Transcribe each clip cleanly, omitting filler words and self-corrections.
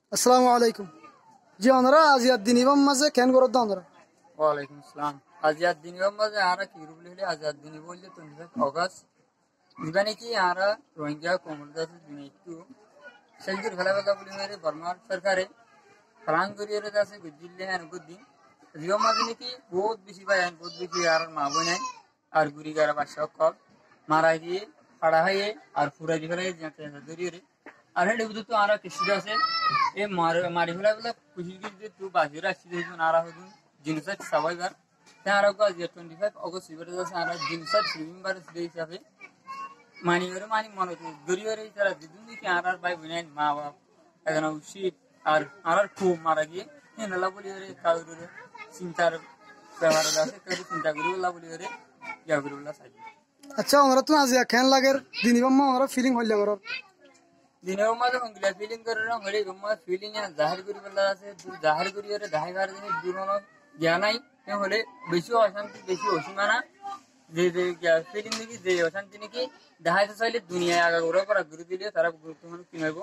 আসসালামু আলাইকুম। জি ওনারা আজিয়ার দিন ইমাম মাঝে কেন করত ওনারা? ওয়ালাইকুম আসসালাম। আজিয়ার দিন ইমাম মাঝে আরা কি রুবলি হলে আজিয়ার দিন বললে 25 অগস্ট দিবানি কি আরা রোহিঙ্গা কমিউনিটি দিনে একটু সেলগুর ফেলাফেলা বলি হয়ে বর্মার সরকারে ফলান করিয়ে আছে গুজিল্লে হ্যাঁ গুদিন ইমাম মাঝে নাকি বহুত বেশি পায় বহুত বেশি আর মা বোন আর গুড়ি গারা বাসা কল মারা দিয়ে ফাড়া হয়ে আর ফুরা দিয়ে ফেলাই জড়িয়ে আর হেঁটে বুঝতো তো আরা কিছু আছে এ মারি ফেলা ফেলা খুশি দিয়ে তু বাজিয়ে রাখছি আরা হতুন Genocide survivor. There are 25 August celebrations are Genocide Remembrance Day হিসাবে মানি মনে গরিবের যারা দিদুনি কি আর বাই বোন মা বাপ এখানে উচিত আর খুব মারা গিয়ে হেনলা বলি রে কাউরে চিন্তার ব্যবহার আছে কাউরে চিন্তা করি বলা বলি রে ইয়া করি বলা চাই। আচ্ছা ওনারা তো আজিয়া কেন লাগের দিন ইমাম ওনারা ফিলিং হইলে করর দিনে মাঝে হংগিলা ফিলিং করে না হলে গম্মা ফিলিং জাহির করি বলা আছে জাহির করি রে দাহাই গার দিনে দুনো জ্ঞানাই হলে বেশি অশান্তি বেশি অসীমানা যে ফিলিং নাকি যে অশান্তি নাকি দেখাইতে চাইলে দুনিয়ায় আগা ঘুরে পরা ঘুরে দিলে তারা গুরুত্বপূর্ণ কি হইব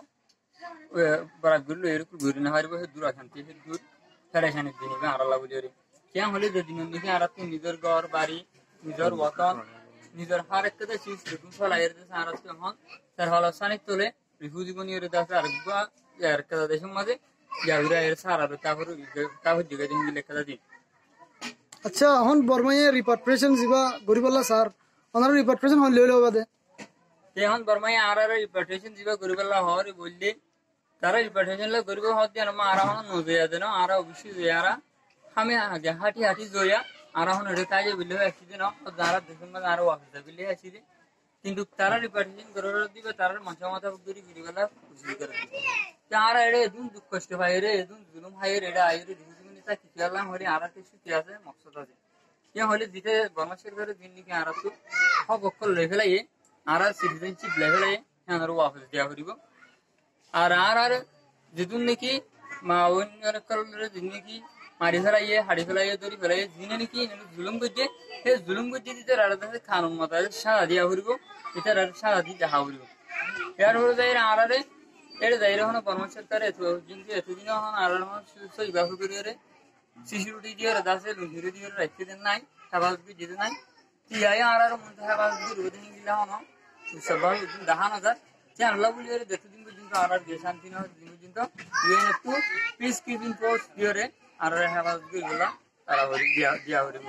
পরা ঘুরলো এরকম ঘুরে না হারিব সে দূর অশান্তি সে দূর ফেরেশানি দিয়ে নিবে আড়ালা বলি ওরে কেন হলে যে দিন দিকে আর তুই নিজের ঘর বাড়ি নিজের ওতন নিজের হার একটা চিজ রকম ফলাই আর এখন তার হল সানিক তোলে রিফিউজি বনিয়ে আছে আর একটা দেশের মাঝে জাগুরা এর সারা কাপড় দিকে দিন লেখা দিন। আচ্ছা এখন বর্মায়ে রিপাট্রিয়েশন জিবা গরিবাল্লা স্যার ওনারা রিপাট্রিয়েশন হইলে হইলো বাদে এখন বর্মায়ে আর রিপাট্রিয়েশন জিবা গরিবাল্লা হওয়ার বললে তারা রিপাট্রিয়েশন লা গরিব হওয়ার দিয়ে না আর এখন নজয়া দেন আর অবশ্যই জয়ারা আমি আগে হাঁটি হাঁটি জয়া আর এখন এটা কাজে বিলে আসি দিন যারা দেশের মধ্যে আরো অফিসে বিলে আসি দিন কিন্তু তারা রিপাট্রিয়েশন করে দিবে তারা মাথা মাথা গরি গরিবাল্লা খুশি করে তারা এড়ে এদিন দুঃখ কষ্ট ভাই রে এদিন জুলুম ভাই রে এটা আইরে তা কি করলাম হলে আর কিছু কি আছে মকসদ আছে কে হলে দিতে বর্মাশের ঘরে দিন নাকি আর তো সব অক্ষর লেভেলাই আর সিটিজেনশিপ লেভেলাই আর অফিস দেওয়া করিব আর যেদিন নাকি মা অন্য দিন নাকি মারি ফেলাইয়ে হাড়ি ফেলাইয়ে দড়ি ফেলাইয়ে দিনে নাকি জুলুম করছে সেই জুলুম করছে দিতে রাড়া খানুন মতো সারা দিয়া করিব এটা সারা দিয়ে দেখা করিব এর হলে যাই আর এটা যাই এখন বর্মা সরকার কিন্তু এতদিন এখন আর ইবাহ করিয়ে সিকিউরিটি দিয়ে দাসে লুঙ্গিরে দিয়ে রাখতে দেন নাই হেফাজত যেতে নাই টিআই আর মধ্যে হেফাজত রোধে গিলা হন সবাই দেখা না যায় যে আল্লাহ বলি দেখতে দিন পর্যন্ত আর শান্তি না দিন পর্যন্ত ইউএন একটু পিস কিপিং ফোর্স দিয়ে আর হেফাজত গুলা তারা দিয়া হরিব।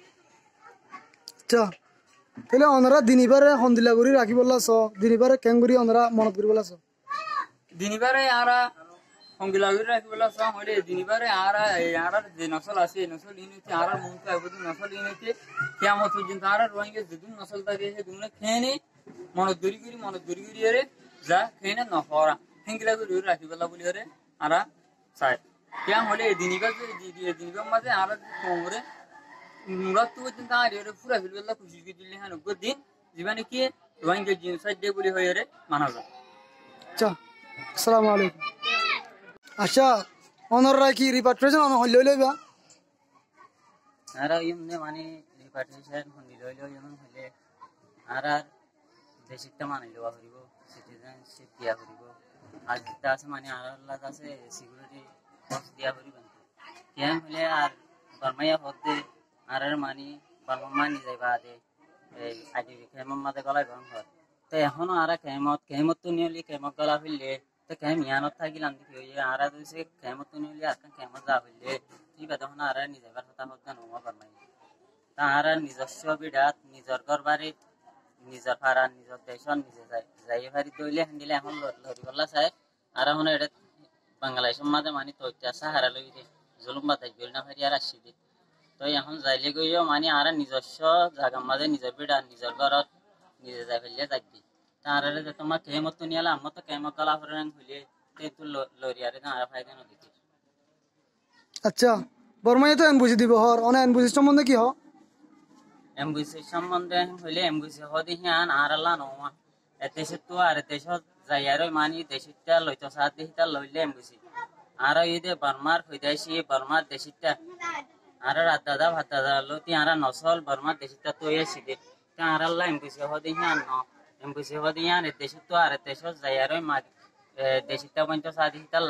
আচ্ছা তাহলে ওনারা দিনিবারে হন্দিলা করি রাখি বললাছ দিনিবারে কেন করি ওনারা মনত করি বললাছ দিনিবারে আরা হংগিলাগুড়ি রাখিবেলা হলে দিনিবারে আর যে নসল আছে এই নসল ইউনিটি আর মন নসল ইউনিটি কেমন পর্যন্ত আর রোহিঙ্গা যেদিন নসল থাকে সেদিন খেয়ে নেই মনত গড়ি করি রে যা খেয়ে নে নহরা হেঙ্গিলাগুড়ি রাখিবেলা বলি রে আর চাই কেমন হলে দিনিবার মাঝে আর কোমরে মুরাত্তু পর্যন্ত আর পুরা ফিলবেলা খুশি দিলে হ্যাঁ দিন জীবনে কি রোহিঙ্গা জিনোসাইড ডে বলি হয়ে রে মানা যায়। আচ্ছা আসসালামু আলাইকুম। আচ্ছা ওনারা কি রিপাট্রিয়েশন হইলে হইলে বা আর ইমনে মানে রিপাট্রিয়েশন হইলে হইলে আর দেশিকটা মানে লওয়া হইব সিটিজেনশিপ দিয়া হইব আর যেটা আছে মানে আর আছে সিকিউরিটি ফোর্স দিয়া হইব কেন হইলে আর বর্মাইয়া হতে আর মানে বর্মা মানি যাইবা দে এই আইডি কেমন মাঝে গলায় গরম হয় তো এখনো আর কেমত তো নিয়লি কেমত গলা হইলে তো কেম ইয়ানত থাকিলাম দেখি ওই আর কেমত তো নিয়লি আর কেমত যা হইলে ঠিক আছে তখন আর নিজেবার কথা হোক না নমা বর্মাই তা আর নিজস্ব বিড়াত নিজের ঘর বাড়িত নিজের ফাড়া নিজের দেশন নিজে যাই ফারি দইলে হান্দিলে এখন লড়িবলা চাই আর এখন এটা বাংলাদেশের মাঝে মানে তো সাহারা লই দে জুলুম বাতাই গল না ফারি আর আসি দে তো এখন যাইলে গইও মানে আর নিজস্ব জায়গার মাঝে নিজের বিড়া নিজের ঘরত নিজে যাই ফেললে যাইবি তার তোমার কেমত তো নিয়ালা আমার তো কেমত গলা ফেরান হইলে তো লরিয়ারে না আর ফায়দা না দিতে। আচ্ছা বর্মায়ে তো এমবুসি দিব হর অনে এমবুসি সম্বন্ধে কি হ এমবুসি সম্বন্ধে হইলে এমবুসি হদি হিয়ান আর আল্লাহ নমা এদেশে তো আর দেশ যাই আর মানি দেশিটা লইতো সাত দেশিটা লইলে এমবুসি আর ইদে বর্মার হইদাইছি বর্মার দেশিটা আর রাত দাদা ভাত দাদা লতি আর নসল বর্মার দেশিটা তো এসি দে আর আল্লাহ এমবুসি হদি হিয়ান ন এমবুসি হদি হিয়ান দেশে তো আর দেশ যাই আর মা দেশিটা পঞ্চ সাত দেশিটা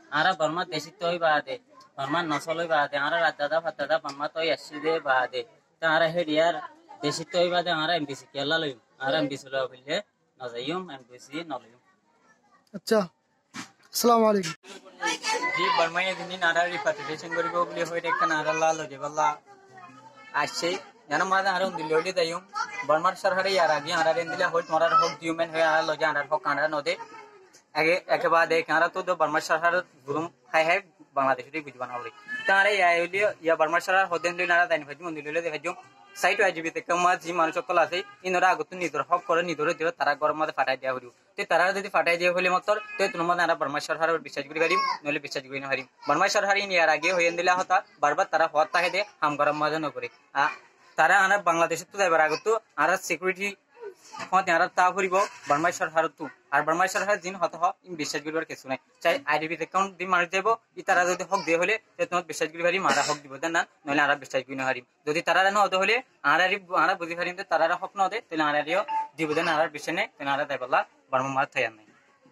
আরা বর্মা দেশি তৈ বাদে বর্মা নসলই বাদে আরা রাতাদা ফাতাদা বর্মা তৈ আসছি দে বাদে তারা হেডিয়ার দেশি তৈ বাদে আরা এমবিসি কেলা লইম আরা এমবিসি লই বললে নজাইম এমবিসি নলইম। আচ্ছা, আসসালামু আলাইকুম। জি বর্মায় দিন নারা রিপাট্রিয়েশন করিব বলে হইতে একটা নারা লাল যে বল্লা আসছে জানা মাঝে আরো দিল্লি দাইম বর্মার সরকারে ইয়ার আগে আরা দিলে হইত মরার হক হিউম্যান হয়ে আরা লজে আনার হক আনার নদে আগে একেবারে আরা তো বর্মার সরকার গুরুম হাই হাই বাংলাদেশের বুঝবা না বলে তারা ইয়া বর্মার সরকার হদেন লই নারা দাইনি ভাজি মন্দির লইলে দেখাইম সাইট আইজিবিতে কমা জি মানুষ সকল আছে ইনরা আগত নিজের হক করে নিজের দিও তারা গরম মাঝে ফাটাই দেওয়া হইব তে তারা যদি ফাটাই দিয়ে হইলে মাত্র তে তোমার নারা বর্মার সরকারের বিশ্বাস করি হারিম নইলে বিশ্বাস করি না হারিম বর্মার সরকার ইয়ার আগে হইন দিলা হতা বারবার তারা হত তাহে দে হাম গরম মাঝে নকরে তারা আনা বাংলাদেশে তো যাইবার আগত আর সিকিউরিটি হতে আর তা করিব বর্মাই সরকার তো আর বর্মাই সরকার দিন হত বিশ্বাস করিবার কিছু নাই চাই আইডিবি অ্যাকাউন্ট দিয়ে মারি যাব ই তারা যদি হক দিয়ে হলে তোমার বিশ্বাস করি পারি মারা হক দিব দেন না নইলে আর বিশ্বাস করি না হারিম যদি তারা না হতে হলে আর বুঝি পারিম তারা হক না দে তাহলে আরারিও দিব দেন আর বিশ্বাস নেই তাহলে আর তাই বললা বর্মা মার থাই নাই।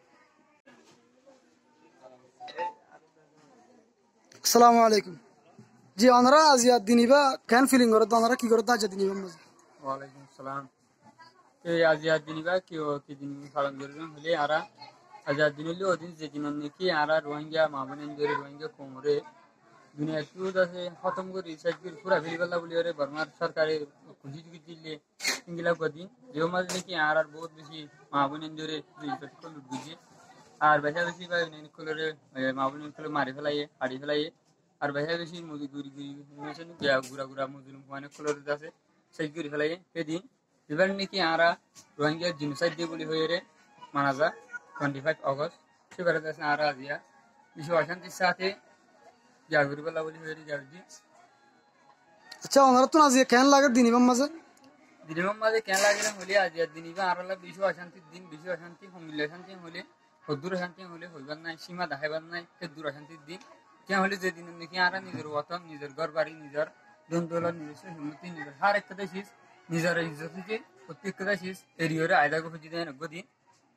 আসসালামু আলাইকুম। জি ওনারা আজিয়া দিনিবা কেন ফিলিং করত ওনারা কি করত আজিয়া দিনিবা মাঝে? ওয়ালাইকুম আসসালাম। এই আজাদ দিনিবা কি দিন পালন করবেন হলে আরা আজাদ দিন হলে ওদিন যে দিন নাকি আরা রোহিঙ্গা মামুনিন ধরে রোহিঙ্গা কোমরে দুনিয়া কিউদ আছে খতম করে রিসার্চ করে পুরা ফিরিবাল্লা বলি ওরে বর্মার সরকারে খুশি খুশি দিলে ইংলা কদিন যে মাঝে নাকি আর বহুত বেশি মামুনিন ধরে রিসার্চ করে লুট গেছে আর বেশা বেশি বা করে মামুনিন করে মারি ফেলাইয়ে হাড়ি ফেলাইয়ে আর বেশা বেশি মুদি গুড়ি গুড়ি গুড়া গুড়া মুজুর মানে কলর আছে সেই গুড়ি ফেলাইয়ে সেদিন এবার নাকি আরা রোহিঙ্গা জিনোসাইড দিয়ে বলি হয়ে রে মানা যা 25 অগস্ট সেবারে আছে আরা আজিয়া বিশ্ব অশান্তির সাথে জাগরিবাল্লা বলি হয়ে রে জাগরি। আচ্ছা ওনারা তো আজিয়া কেন লাগে দিনিবা মাঝে? দিনিবা মাঝে কেন লাগে না হলে আজিয়া দিনিবা আরালা বিশ্ব অশান্তির দিন বিশ্ব অশান্তি মিল অশান্তি হলে হদ্দুর অশান্তি হলে হইবার নাই সীমা দেখাইবার নাই দূর অশান্তির দিন কেন হলে যে দিন নাকি আরা নিজের ওয়াতন নিজের ঘর বাড়ি নিজের দন্দোলন নিজস্ব হিম্মতি নিজের হার একটা দেশিস নিজের ইজ্জত থেকে প্রত্যেকটা শেষ এরিয়রে আয়দা খুঁজি দেয় নগদিন।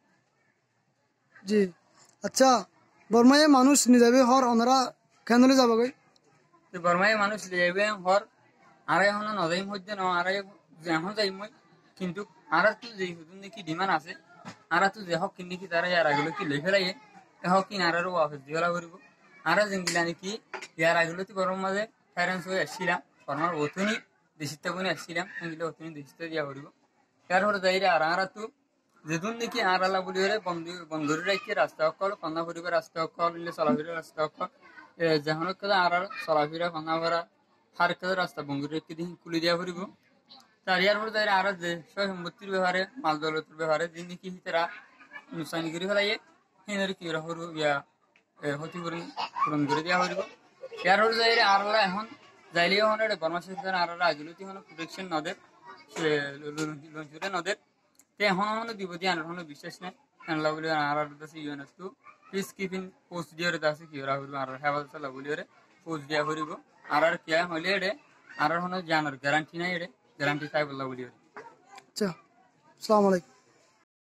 জি আচ্ছা বর্মায় মানুষ নিজাবে হর ওনারা কেন যাব গই? বর্মায় মানুষ যাবে হর আর এখন নজাইম হচ্ছে না আর এখন যাইম কিন্তু আর তো যে নাকি ডিমান্ড আছে আর তো যে হক কিনে কি তারা ইয়ার আগেলো কি লই ফেলাই হক কিন আর ওয়াফেস দিওলা করব আর যেগুলা নাকি ইয়ার আগেলো তো গরম মাঝে ফ্যারেন্স হয়ে আসছিলাম বর্মার অতনি দেশিত গুণে আসছিলাম এগুলো অতনি দেশিত দিয়া করব তার হলে যাই আর আর তো যেদিন নাকি আর আলা বলি হলে বন্ধুরে রাখি রাস্তা অকল কন্যা পরিবার রাস্তা অকল চলাফেরা রাস্তা অকল যখন আর চলাফেরা কন্যা ভরা হার কাজ রাস্তা বন্ধুরে রেখে দিন খুলে দেওয়া করিব তার ইয়ার পরে যাই আর যে সব সম্পত্তির ব্যবহারে মাল দৌলতের ব্যবহারে যে নাকি তারা নুকসানি করে ফেলাইয়ে সেনারে কি হরু ইয়া ক্ষতিপূরণ পূরণ করে দেওয়া করিব ইয়ার পরে যাই আর এখন যাইলে এখন বর্মা সরকার আর রাজনীতি এখন প্রোটেকশন নদের লঞ্চুরে নদের তে এখন মানে দিব দিয়ে আনার কোনো বিশ্বাস নেই আনলা বলে আর UN to peacekeeping post দিয়ে আছে কি ওরা হইব আর হেফাজত চালা বলি পোস্ট দিয়া করিব আর কিয়া হইলে এড়ে আর কোনো জানার গ্যারান্টি নাই এড়ে গ্যারান্টি চাই বললা বলি। আচ্ছা আসসালামু আলাইকুম।